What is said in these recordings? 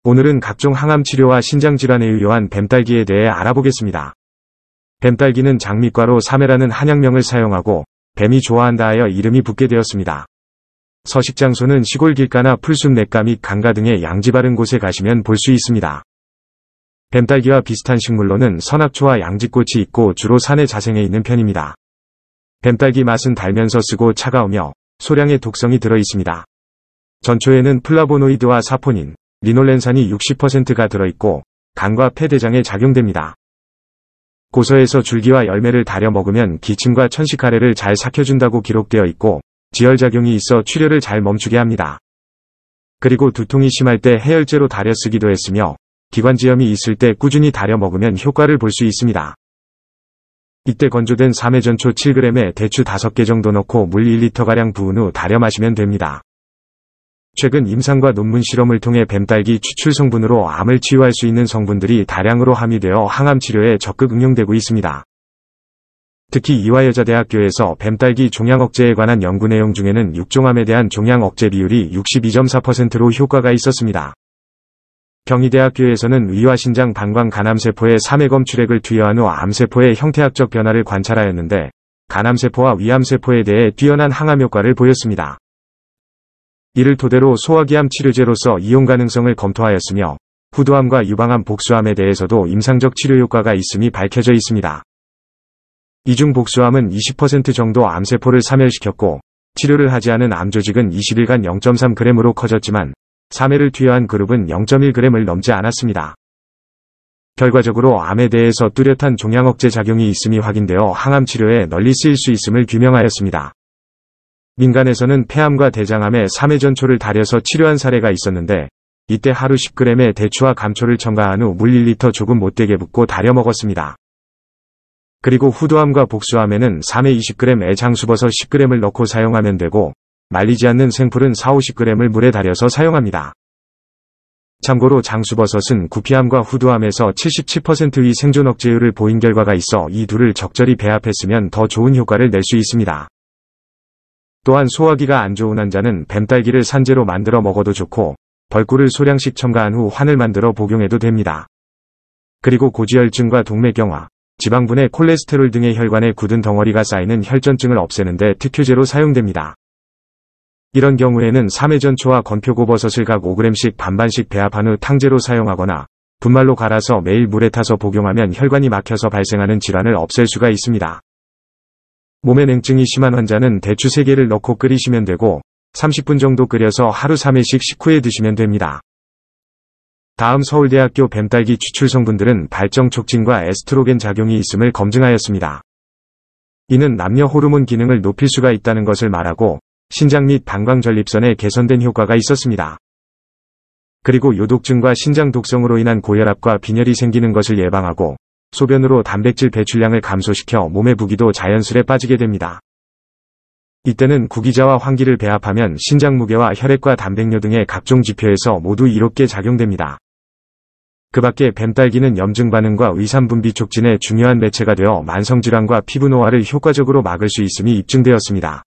오늘은 각종 항암 치료와 신장 질환에 유효한 뱀딸기에 대해 알아보겠습니다. 뱀딸기는 장미과로 사매라는 한약명을 사용하고 뱀이 좋아한다 하여 이름이 붙게 되었습니다. 서식 장소는 시골 길가나 풀숲 냇가 및 강가 등의 양지 바른 곳에 가시면 볼 수 있습니다. 뱀딸기와 비슷한 식물로는 선악초와 양지꽃이 있고 주로 산에 자생해 있는 편입니다. 뱀딸기 맛은 달면서 쓰고 차가우며 소량의 독성이 들어 있습니다. 전초에는 플라보노이드와 사포닌, 리놀렌산이 60%가 들어있고 간과 폐 대장에 작용됩니다. 고서에서 줄기와 열매를 다려 먹으면 기침과 천식가래를 잘 삭혀준다고 기록되어 있고 지혈작용이 있어 출혈을 잘 멈추게 합니다. 그리고 두통이 심할 때 해열제로 다려 쓰기도 했으며 기관지염이 있을 때 꾸준히 다려 먹으면 효과를 볼 수 있습니다. 이때 건조된 사매전초 7g에 대추 5개 정도 넣고 물 1리터가량 부은 후 다려 마시면 됩니다. 최근 임상과 논문 실험을 통해 뱀딸기 추출 성분으로 암을 치유할 수 있는 성분들이 다량으로 함유되어 항암 치료에 적극 응용되고 있습니다. 특히 이화여자대학교에서 뱀딸기 종양 억제에 관한 연구 내용 중에는 육종암에 대한 종양 억제 비율이 62.4%로 효과가 있었습니다. 경희대학교에서는 위와 신장 방광 간암세포의 사매검 출액을 투여한 후 암세포의 형태학적 변화를 관찰하였는데 간암세포와 위암세포에 대해 뛰어난 항암 효과를 보였습니다. 이를 토대로 소화기암 치료제로서 이용 가능성을 검토하였으며 후두암과 유방암 복수암에 대해서도 임상적 치료 효과가 있음이 밝혀져 있습니다. 이중 복수암은 20% 정도 암세포를 사멸시켰고 치료를 하지 않은 암조직은 20일간 0.3g으로 커졌지만 사매를 투여한 그룹은 0.1g을 넘지 않았습니다. 결과적으로 암에 대해서 뚜렷한 종양 억제 작용이 있음이 확인되어 항암 치료에 널리 쓰일 수 있음을 규명하였습니다. 민간에서는 폐암과 대장암에 사매전초를 달여서 치료한 사례가 있었는데 이때 하루 10g의 대추와 감초를 첨가한 후 물 1리터 조금 못되게 붓고 달여 먹었습니다. 그리고 후두암과 복수암에는 사매 20g에 장수버섯 10g을 넣고 사용하면 되고 말리지 않는 생풀은 40-50g을 물에 달여서 사용합니다. 참고로 장수버섯은 구피암과 후두암에서 77%의 생존 억제율을 보인 결과가 있어 이 둘을 적절히 배합했으면 더 좋은 효과를 낼 수 있습니다. 또한 소화기가 안 좋은 환자는 뱀딸기를 산재로 만들어 먹어도 좋고 벌꿀을 소량씩 첨가한 후 환을 만들어 복용해도 됩니다. 그리고 고지혈증과 동맥경화, 지방분해 콜레스테롤 등의 혈관에 굳은 덩어리가 쌓이는 혈전증을 없애는 데 특효제로 사용됩니다. 이런 경우에는 사매전초와 건표고버섯을 각 5g씩 반반씩 배합한 후 탕제로 사용하거나 분말로 갈아서 매일 물에 타서 복용하면 혈관이 막혀서 발생하는 질환을 없앨 수가 있습니다. 몸에 냉증이 심한 환자는 대추 3개를 넣고 끓이시면 되고 30분 정도 끓여서 하루 3회씩 식후에 드시면 됩니다. 다음 서울대학교 뱀딸기 추출 성분들은 발정 촉진과 에스트로겐 작용이 있음을 검증하였습니다. 이는 남녀 호르몬 기능을 높일 수가 있다는 것을 말하고 신장 및 방광 전립선에 개선된 효과가 있었습니다. 그리고 요독증과 신장 독성으로 인한 고혈압과 빈혈이 생기는 것을 예방하고 소변으로 단백질 배출량을 감소시켜 몸의 부기도 자연스레 빠지게 됩니다. 이때는 구기자와 황기를 배합하면 신장 무게와 혈액과 단백뇨 등의 각종 지표에서 모두 이롭게 작용됩니다. 그 밖에 뱀딸기는 염증 반응과 의산 분비 촉진에 중요한 매체가 되어 만성질환과 피부 노화를 효과적으로 막을 수 있음이 입증되었습니다.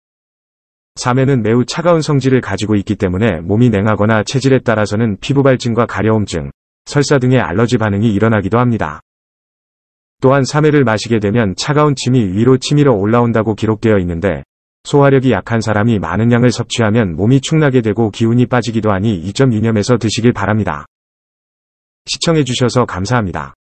사매는 매우 차가운 성질을 가지고 있기 때문에 몸이 냉하거나 체질에 따라서는 피부 발진과 가려움증, 설사 등의 알러지 반응이 일어나기도 합니다. 또한 사매를 마시게 되면 차가운 침이 위로 치밀어 올라온다고 기록되어 있는데 소화력이 약한 사람이 많은 양을 섭취하면 몸이 축나게 되고 기운이 빠지기도 하니 이 점 유념해서 드시길 바랍니다. 시청해주셔서 감사합니다.